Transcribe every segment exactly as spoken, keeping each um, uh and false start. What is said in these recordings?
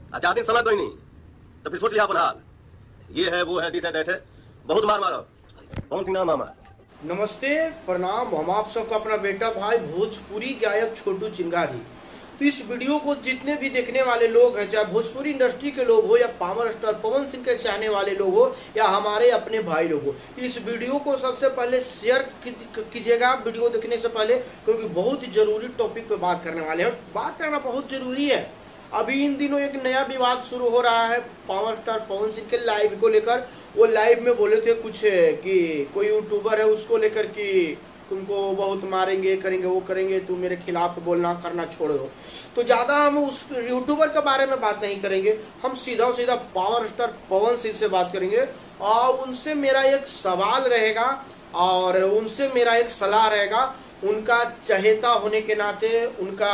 चाहते सलाह कोई नहीं तो फिर सोच लिया अपन हाल। ये है वो है दिस है दैट है, बहुत मार मारो। कौन सी नाम मामा? नमस्ते, प्रणाम। हम आप सबका अपना बेटा भाई भोजपुरी गायक छोटू चिंगारी। तो इस वीडियो को जितने भी देखने वाले लोग हैं, चाहे भोजपुरी इंडस्ट्री के लोग हो या पावर स्टार पवन सिंह के चाहने वाले लोग हो या हमारे अपने भाई लोग हो, इस वीडियो को सबसे पहले शेयर कीजिएगा वीडियो देखने से पहले, क्योंकि बहुत ही जरूरी टॉपिक पे बात करने वाले हैं। बात करना बहुत जरूरी है। अभी इन दिनों एक नया विवाद शुरू हो रहा है पावर स्टार पवन सिंह के लाइव को लेकर। वो लाइव में बोले थे कुछ कि कोई यूट्यूबर है उसको लेकर कि तुमको बहुत मारेंगे, करेंगे, वो करेंगे, तुम मेरे खिलाफ बोलना करना छोड़ दो। तो ज्यादा हम उस यूट्यूबर के बारे में बात नहीं करेंगे, हम सीधा सीधा पावर स्टार पवन सिंह से बात करेंगे। और उनसे मेरा एक सवाल रहेगा और उनसे मेरा एक सलाह रहेगा, उनका चहेता होने के नाते, उनका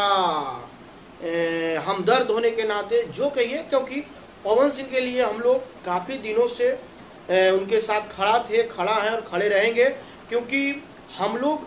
हमदर्द होने के नाते जो कहिए, क्योंकि पवन सिंह के लिए हम लोग काफी दिनों से ए, उनके साथ खड़ा थे, खड़ा है और खड़े रहेंगे। क्योंकि हम लोग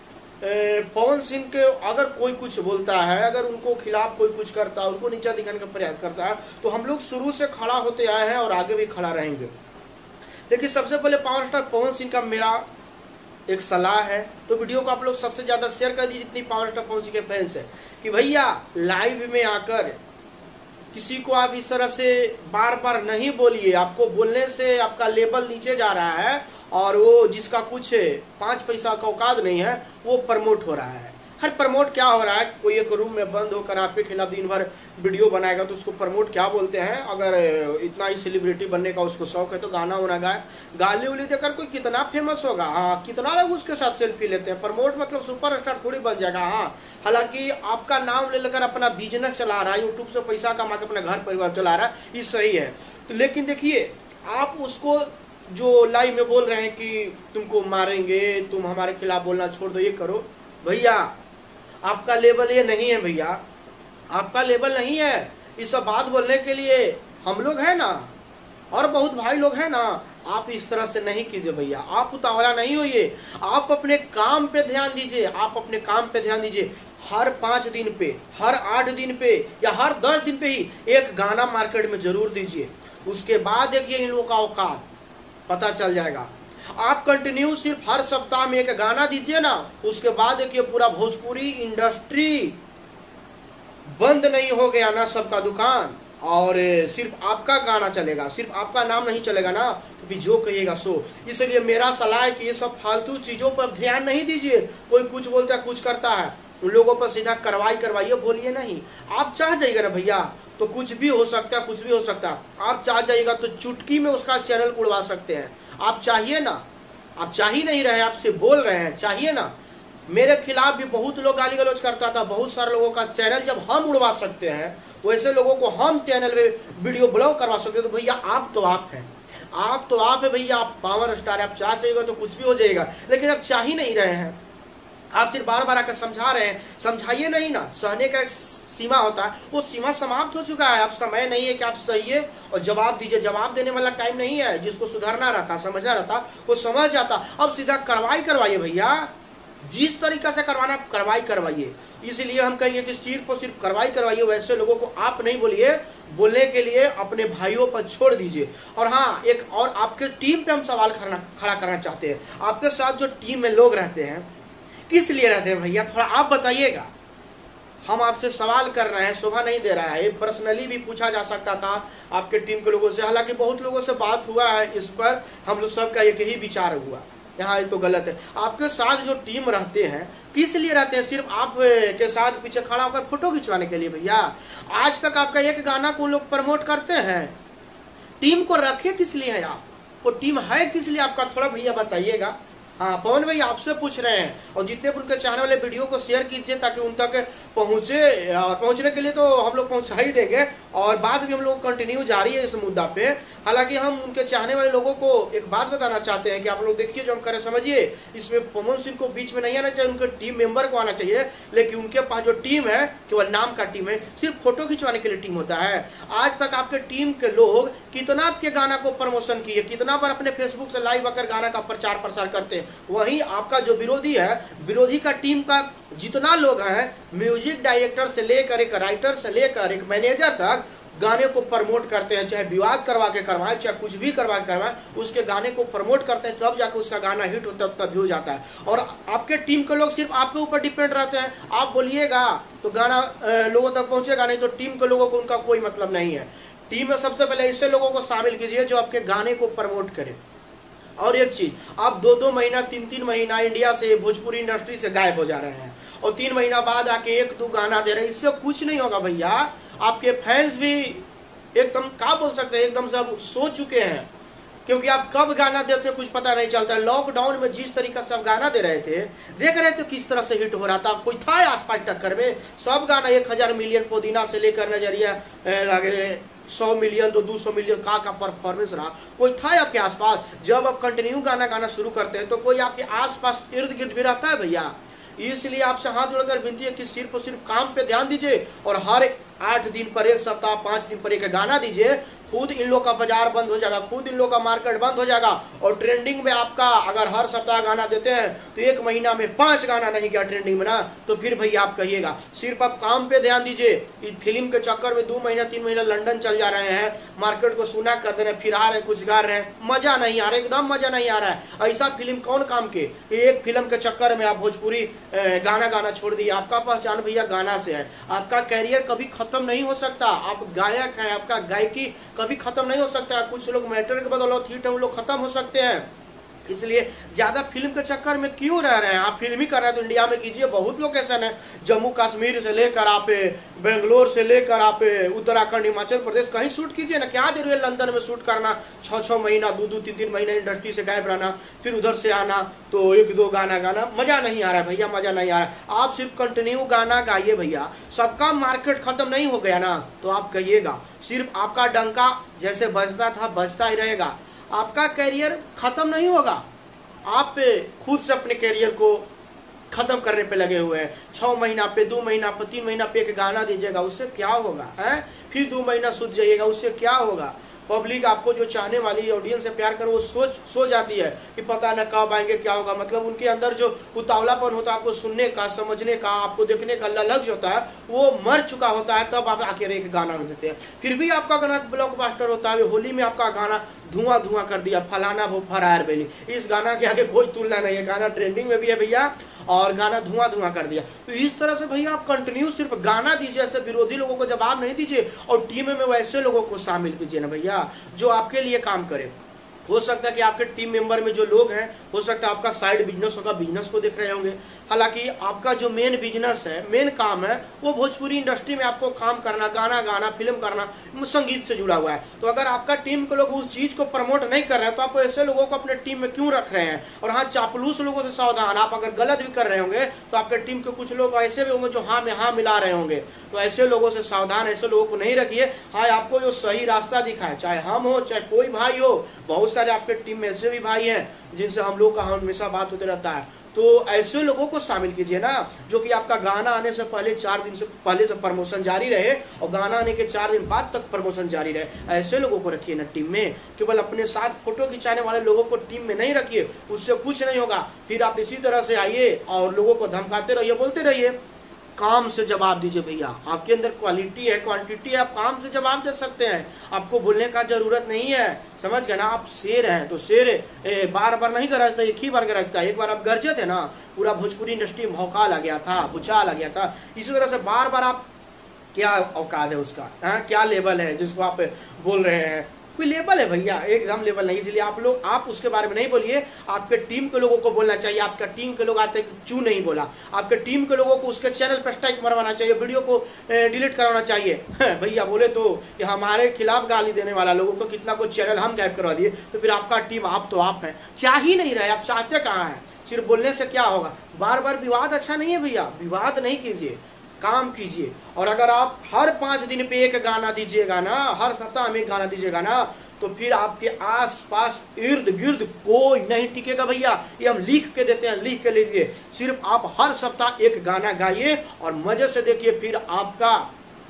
पवन सिंह के अगर कोई कुछ बोलता है, अगर उनको खिलाफ कोई कुछ करता है, उनको नीचा दिखाने का प्रयास करता है, तो हम लोग शुरू से खड़ा होते आए हैं और आगे भी खड़ा रहेंगे। लेकिन सबसे पहले पावर स्टार पवन सिंह का मेरा एक सलाह है, तो वीडियो को आप लोग सबसे ज्यादा शेयर कर दीजिए जितनी पावर स्टार पवन सिंह के फैंस है, कि भैया लाइव में आकर किसी को आप इस तरह से बार बार नहीं बोलिए। आपको बोलने से आपका लेवल नीचे जा रहा है और वो जिसका कुछ पांच पैसा का औकात नहीं है वो प्रमोट हो रहा है। हर प्रमोट क्या हो रहा है, कोई एक रूम में बंद होकर आपके खिलाफ दिन भर वीडियो बनाएगा तो उसको प्रमोट क्या बोलते हैं। अगर इतना ही सेलिब्रिटी बनने का उसको शौक है तो गाना वाना गाए, गाली उली देकर कोई कितना फेमस होगा। हाँ, कितना लोग उसके साथ सेल्फी लेते हैं। प्रमोट मतलब सुपर स्टार थोड़ी बन जाएगा। हाँ, हालांकि आपका नाम ले लेकर अपना बिजनेस चला रहा है, यूट्यूब से पैसा कमा के अपना घर परिवार चला रहा है, ये सही है। तो लेकिन देखिए, आप उसको जो लाइव में बोल रहे हैं कि तुमको मारेंगे, तुम हमारे खिलाफ बोलना छोड़ दो, ये करो, भैया आपका लेवल ये नहीं है। भैया आपका लेवल नहीं है। इस सब बात बोलने के लिए हम लोग हैं ना, और बहुत भाई लोग हैं ना। आप इस तरह से नहीं कीजिए भैया, आप उतावला नहीं होइए, आप अपने काम पे ध्यान दीजिए, आप अपने काम पे ध्यान दीजिए। हर पांच दिन पे, हर आठ दिन पे या हर दस दिन पे ही एक गाना मार्केट में जरूर दीजिए। उसके बाद देखिए इन लोगों का औकात पता चल जाएगा। आप कंटिन्यू सिर्फ हर सप्ताह में एक गाना दीजिए ना, उसके बाद देखिए पूरा भोजपुरी इंडस्ट्री बंद नहीं हो गया ना, सबका दुकान, और सिर्फ आपका गाना चलेगा, सिर्फ आपका नाम नहीं चलेगा ना, तो फिर जो कहिएगा सो। इसलिए मेरा सलाह है कि ये सब फालतू चीजों पर ध्यान नहीं दीजिए। कोई कुछ बोलता है, कुछ करता है, उन लोगों पर सीधा कार्रवाई करवाइए, बोलिए नहीं। आप चाह जाइएगा ना भैया तो कुछ भी हो सकता है, कुछ भी हो सकता है। आप चाह जाइएगा तो चुटकी में उसका चैनल उड़वा सकते हैं। आप चाहिए ना, आप चाह ही नहीं रहे, आपसे बोल रहे हैं, चाहिए ना। मेरे खिलाफ भी बहुत लोग गाली गलौज करता था, बहुत सारे लोगों का चैनल जब हम उड़वा सकते हैं, वैसे लोगों को हम चैनल में वीडियो ब्लॉक करवा सकते हैं। तो भैया आप तो आप हैं, आप तो आप है भैया, आप पावर स्टार है। आप चाह चाहिएगा तो कुछ भी हो जाएगा, लेकिन आप चाह ही नहीं रहे हैं। आप सिर्फ बार बार आकर समझा रहे हैं, समझाइए नहीं ना। सहने का एक सीमा होता है, वो सीमा समाप्त हो चुका है। अब समय नहीं है कि आप सहिए और जवाब दीजिए। जवाब देने वाला टाइम नहीं है। जिसको सुधारना रहता, समझना रहता, वो समझ जाता। अब सीधा कार्रवाई करवाइए भैया, जिस तरीका से करवाना कार्रवाई करवाइए। इसलिए हम कहेंगे कि सिर्फ और सिर्फ कार्रवाई करवाइए। वैसे लोगों को आप नहीं बोलिए, बोलने के लिए अपने भाइयों पर छोड़ दीजिए। और हाँ, एक और आपके टीम पे हम सवाल खड़ा करना चाहते हैं। आपके साथ जो टीम में लोग रहते हैं, किस लिए रहते हैं भैया, थोड़ा आप बताइएगा। हम आपसे सवाल कर रहे हैं, शोभा नहीं दे रहा है। पर्सनली भी पूछा जा सकता था आपके टीम के लोगों से, हालांकि बहुत लोगों से बात हुआ है इस पर, हम लोग सबका एक ही विचार हुआ, यहाँ तो गलत है। आपके साथ जो टीम रहते हैं, किस लिए रहते हैं, सिर्फ आप के साथ पीछे खड़ा होकर फोटो खिंचवाने के लिए भैया। आज तक आपका एक गाना को लोग प्रमोट करते हैं, टीम को रखे किस लिए है आप, वो टीम है किस लिए आपका, थोड़ा भैया बताइएगा। हाँ पवन भाई आपसे पूछ रहे हैं, और जितने भी उनके चाहने वाले वीडियो को शेयर कीजिए ताकि उन तक पहुंचे। और पहुंचने के लिए तो हम लोग पहुंचा ही देंगे, और बाद भी हम लोग कंटिन्यू जारी है इस मुद्दा पे। हालांकि हम उनके चाहने वाले लोगों को एक बात बताना चाहते हैं कि आप लोग देखिए, जो हम करें समझिए, इसमें पवन सिंह को बीच में नहीं आना चाहिए, उनके टीम मेंबर को आना चाहिए। लेकिन उनके पास जो टीम है केवल नाम का टीम है, सिर्फ फोटो खिंचवाने के लिए टीम होता है। आज तक आपके टीम के लोग कितना आपके गाना को प्रमोशन किए, कितना बार अपने फेसबुक से लाइव आकर गाना का प्रचार प्रसार करते हैं। वहीं आपका जो विरोधी है, विरोधी का टीम का जितना लोग हैं, म्यूजिक डायरेक्टर से लेकर एक राइटर से लेकर एक मैनेजर तक, गाने को प्रमोट करते हैं, चाहे विवाद करवा के करवाएं, चाहे कुछ भी करवा के करवाएं, उसके गाने को प्रमोट करते हैं, तब जाकर उसका गाना हिट होता है, तब भी हो जाता है। और आपके टीम के लोग सिर्फ आपके ऊपर डिपेंड रहते हैं, आप बोलिएगा तो गाना लोगों तक पहुंचेगा, नहीं तो टीम के लोगों को उनका कोई मतलब नहीं है। टीम में सबसे पहले ऐसे लोगों को शामिल कीजिए जो आपके गाने को प्रमोट करें। और एक चीज, आप दो दो महीना तीन तीन महीना इंडिया से, भोजपुरी इंडस्ट्री से गायब हो जा रहे हैं और तीन महीना बाद आके एक दो गाना दे रहे हैं, इससे कुछ नहीं होगा भैया। आपके फैंस भी एकदम क्या बोल सकते हैं, एकदम सब सो चुके हैं, क्योंकि आप कब गाना देते कुछ पता नहीं चलता है। लॉकडाउन में जिस तरीके से आप गाना दे रहे थे, देख रहे थे किस तरह से हिट हो रहा था, कोई था आसपास टक्कर में? सब गाना एक हजार मिलियन पुदीना से लेकर नजरिया लगे सौ मिलियन दो दो सौ मिलियन का का परफॉर्मेंस रहा, कोई था आपके आसपास? जब आप कंटिन्यू गाना गाना शुरू करते हैं तो कोई आपके आसपास इर्द गिर्द भी रहता है भैया। इसलिए आपसे हाथ जोड़कर विनती है कि सिर्फ और सिर्फ काम पे ध्यान दीजिए और हर आठ दिन पर एक सप्ताह पांच दिन पर एक गाना दीजिए। खुद इन लोग का बाजार बंद हो जाएगा, खुद इन लोग का मार्केट बंद हो जाएगा। और ट्रेंडिंग में आपका अगर हर सप्ताह गाना देते हैं तो एक महीना में पांच गाना नहीं गया ट्रेंडिंग में ना, तो फिर भैया आप कहिएगा। सिर्फ आप काम पे ध्यान दीजिए। इस फिल्म के चक्कर में दो महीना तीन महीना लंदन चल जा रहे हैं, मार्केट को सुना कर दे रहे हैं, फिर आ रहे हैं कुछ गा रहे हैं, मजा नहीं आ रहा, एकदम मजा नहीं आ रहा है। ऐसा फिल्म कौन काम के? एक फिल्म के चक्कर में आप भोजपुरी गाना गाना छोड़ दिए। आपका पहचान भैया गाना से है। आपका कैरियर कभी खत्म नहीं हो सकता। आप गायक हैं, आपका गायकी कभी खत्म नहीं हो सकता है। कुछ लोग मैटर के बदौलत हिट है, वो लोग खत्म हो सकते हैं। इसलिए ज्यादा फिल्म के चक्कर में क्यों रह रहे हैं? आप फिल्म ही कर रहे हैं तो इंडिया में कीजिए। बहुत लोकेशन है, जम्मू कश्मीर से लेकर आप बेंगलोर से लेकर आप उत्तराखंड हिमाचल प्रदेश, कहीं शूट कीजिए ना। क्या जरूरी है लंदन में शूट करना, छह छह महीना दो दो तीन तीन महीना इंडस्ट्री से गायब रहना, फिर उधर से आना तो एक दो गाना गाना? मजा नहीं आ रहा है भैया, मजा नहीं आ रहा है। आप सिर्फ कंटिन्यू गाना गाइए भैया। सबका मार्केट खत्म नहीं हो गया ना, तो आप कहिएगा। सिर्फ आपका डंका जैसे बजता था बजता ही रहेगा। आपका कैरियर खत्म नहीं होगा। आप खुद से अपने कैरियर को खत्म करने पे लगे हुए हैं। छह महीना पे, दो महीना पे, तीन महीना पे एक गाना दीजिएगा, उससे क्या होगा? है फिर दो महीना सूझ जाइएगा, उससे क्या होगा? पब्लिक आपको जो चाहने वाली ऑडियंस से प्यार कर वो सोच सो जाती है कि पता न कब आएंगे, क्या होगा। मतलब उनके अंदर जो उतावलापन होता है आपको सुनने का, समझने का, आपको देखने का ललच होता है, वो मर चुका होता है। तब आप आके एक गाना देते हैं, फिर भी आपका गाना ब्लॉकबस्टर होता है। होली में आपका गाना धुआं धुआं कर दिया, फलाना वो फरार बेली। इस गाना के आगे कोई तुलना नहीं है। गाना ट्रेंडिंग में भी है भैया और गाना धुआं धुआं कर दिया। तो इस तरह से भैया आप कंटिन्यू सिर्फ गाना दीजिए, ऐसे विरोधी लोगों को जवाब नहीं दीजिए। और टीम में वैसे लोगों को शामिल कीजिए ना भैया जो आपके लिए काम करे। हो सकता है कि आपके टीम मेंबर में जो लोग हैं, हो सकता है आपका साइड बिजनेस होगा, बिजनेस को देख रहे होंगे। हालांकि आपका जो मेन बिजनेस है, मेन काम है, वो भोजपुरी इंडस्ट्री में आपको काम करना, गाना गाना, फिल्म करना, संगीत से जुड़ा हुआ है। तो अगर आपका टीम के लोग उस चीज को प्रमोट नहीं कर रहे हैं तो आप ऐसे लोगों को अपने टीम में क्यों रख रहे हैं? और हाँ, चापलूस लोगों से सावधान। आप अगर गलत भी कर रहे होंगे तो आपके टीम के कुछ लोग ऐसे भी होंगे जो हाँ में हाँ मिला रहे होंगे। तो ऐसे लोगों से सावधान, ऐसे लोगों को नहीं रखिए। हाँ, आपको जो सही रास्ता दिखाए, चाहे हम हो चाहे कोई भाई हो, बहुत सारे आपके टीम में ऐसे भी भाई हैं जिनसे हम लोग का हमेशा बात होते रहता है। तो ऐसे लोगों को शामिल कीजिए ना, जो कि आपका गाना आने से पहले चार दिन से पहले से प्रमोशन जारी रहे और गाना आने के चार दिन बाद तक प्रमोशन जारी रहे। ऐसे लोगों को रखिए ना टीम में। केवल अपने साथ फोटो खिंचाने वाले लोगों को टीम में नहीं रखिए, उससे कुछ नहीं होगा। फिर आप इसी तरह से आइए और लोगों को धमकाते रहिए, बोलते रहिए। काम से जवाब दीजिए भैया। आपके अंदर क्वालिटी है, क्वांटिटी है, आप काम से जवाब दे सकते हैं। आपको बोलने का जरूरत नहीं है, समझ गए ना? आप शेर हैं तो शेर ए, बार बार नहीं गरजता, एक ही बार गरजता है। एक बार आप गरजे थे ना, पूरा भोजपुरी इंडस्ट्री में भौकाल आ गया था, भूचाल आ गया था। इसी तरह से बार बार आप, क्या औकात है उसका? हाँ, क्या लेवल है जिसको आप बोल रहे हैं? कोई लेवल है भैया? एकदम लेवल नहीं। इसलिए आप लोग आप उसके बारे में नहीं बोलिए। आपके टीम के लोगों को बोलना चाहिए। आपका टीम के लोग आते क्यों नहीं बोला? आपके टीम के लोगों को उसके चैनल पर स्ट्राइक मरवाना चाहिए, वीडियो को डिलीट करवाना चाहिए। भैया बोले तो कि हमारे खिलाफ गाली देने वाला लोगों को कितना कुछ चैनल हम गायब करवा दिए, तो फिर आपका टीम आप तो आप हैं, चाह ही नहीं रहे। आप चाहते कहाँ हैं? सिर्फ बोलने से क्या होगा? बार बार विवाद अच्छा नहीं है भैया, विवाद नहीं कीजिए, काम कीजिए। और अगर आप हर पांच दिन पे एक गाना दीजिएगा ना, हर सप्ताह में एक गाना दीजिएगा ना, तो फिर आपके आसपास इर्द गिर्द कोई नहीं टिकेगा भैया। ये हम लिख के देते हैं, लिख के लीजिए। सिर्फ आप हर सप्ताह एक गाना गाइए और मजे से देखिए, फिर आपका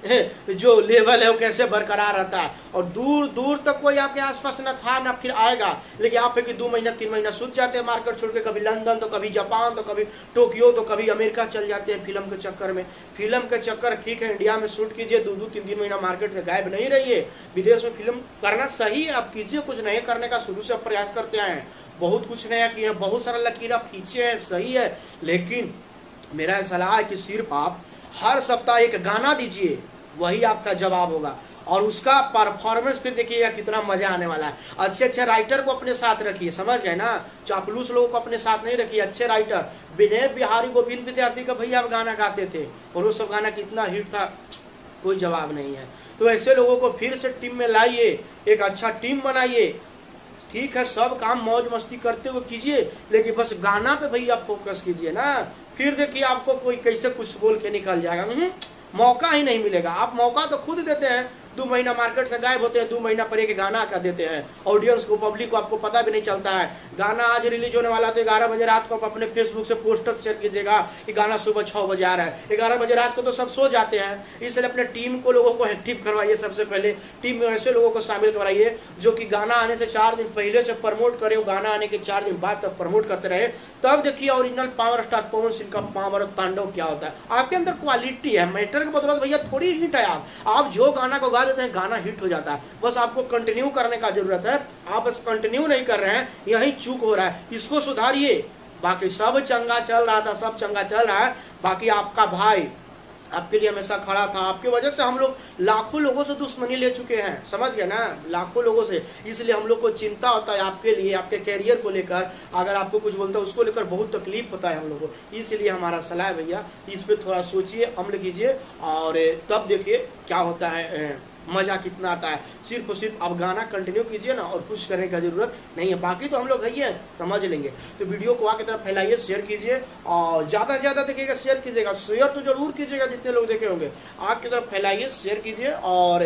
जो लेवल है वो कैसे बरकरार रहता है, और दूर दूर तक कोई आपके आसपास ना था ना फिर आएगा। लेकिन आप है कि दो महीना तीन महीना सूझ जाते हैं मार्केट छोड़ के, कभी लंदन तो कभी जापान तो कभी टोक्यो तो कभी अमेरिका चल जाते हैं फिल्म के चक्कर में। फिल्म के चक्कर ठीक है, इंडिया में शूट कीजिए, दो दो तीन तीन महीना मार्केट से गायब नहीं रहिए। विदेश में फिल्म करना सही है, आप कीजिए, कुछ नए करने का शुरू से प्रयास करते आए हैं, बहुत कुछ नया किए हैं, बहुत सारा लकीरा खींचे हैं, सही है। लेकिन मेरा एक सलाह है कि सिर्फ आप हर सप्ताह एक गाना दीजिए, वही आपका जवाब होगा, और उसका परफॉर्मेंस फिर देखिएगा कितना मजा आने वाला है। अच्छे अच्छे राइटर को अपने साथ रखिए, समझ गए ना, चापलूस लोगों को अपने साथ नहीं रखिए, अच्छे राइटर। विनय बिहारी गोविंद विद्यार्थी का भैया आप गाना गाते थे, और वो सब गाना कितना हिट था, कोई जवाब नहीं है। तो ऐसे लोगों को फिर से टीम में लाइए, एक अच्छा टीम बनाइए। ठीक है, सब काम मौज मस्ती करते हुए कीजिए, लेकिन बस गाना पे भैया फोकस कीजिए ना, फिर देखिए आपको कोई कैसे कुछ बोल के निकल जाएगा, मौका ही नहीं मिलेगा। आप मौका तो खुद देते हैं, दो महीना मार्केट से गायब होते हैं, दो महीना पर एक गाना का देते हैं ऑडियंस को, पब्लिक को, आपको पता भी नहीं चलता है। गाना आज रिलीज होने वाला तो ग्यारह बजे रात को आप अपने फेसबुक से पोस्टर शेयर कीजिएगा कि गाना सुबह छह बजे आ रहा है। ग्यारह बजे रात को तो सब सो जाते हैं, इसलिए अपने टीम को लोगों को एक्टिव करवाइए। सबसे पहले टीम में ऐसे लोगों को शामिल करवाइए जो कि गाना आने से चार दिन पहले से प्रमोट करे, गाना आने के चार दिन बाद तक प्रमोट करते रहे, तब देखिए original power star Pawan Singh का पावर तांडव क्या होता है। आपके अंदर क्वालिटी है, मैटर की बदौलत भैया थोड़ी हिट है। आप आप जो गाना को गा देते हैं गाना हिट हो जाता है, बस आपको कंटिन्यू करने का जरूरत है। आप बस कंटिन्यू नहीं कर रहे हैं, यही चूक हो रहा है, इसको सुधारिए। बाकी सब चंगा चल रहा था, सब चंगा चल रहा है। बाकी आपका भाई आपके लिए हमेशा खड़ा था, आपकी वजह से हम लोग लाखों लोगों से दुश्मनी ले चुके हैं, समझ गए ना, लाखों लोगों से। इसलिए हम लोग को चिंता होता है आपके लिए, आपके कैरियर को लेकर। अगर आपको कुछ बोलता है उसको लेकर बहुत तकलीफ होता है हम लोग को। इसलिए हमारा सलाह है भैया, इस पे थोड़ा सोचिए, अमल कीजिए, और तब देखिए क्या होता है, मजा कितना आता है। सिर्फ और सिर्फ आप गाना कंटिन्यू कीजिए ना, और कुछ करने की जरूरत नहीं है। बाकी तो हम लोग है समझ लेंगे। तो वीडियो को आगे तरफ फैलाइए, शेयर कीजिए, और ज्यादा से ज्यादा देखिएगा, शेयर कीजिएगा, शेयर तो जरूर कीजिएगा, जितने लोग देखे होंगे आग की तरफ फैलाइए, शेयर कीजिए, और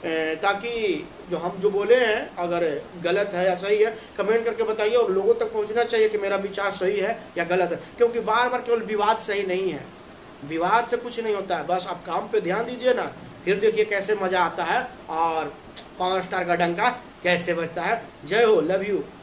ताकि जो हम जो बोले हैं अगर गलत है या सही है कमेंट करके बताइए, और लोगों तक पहुंचना चाहिए कि मेरा विचार सही है या गलत है। क्योंकि बार बार केवल विवाद सही नहीं है, विवाद से कुछ नहीं होता है। बस आप काम पे ध्यान दीजिए ना, फिर देखिए कैसे मजा आता है, और पावर स्टार का डंका कैसे बजता है। जय हो, लव यू।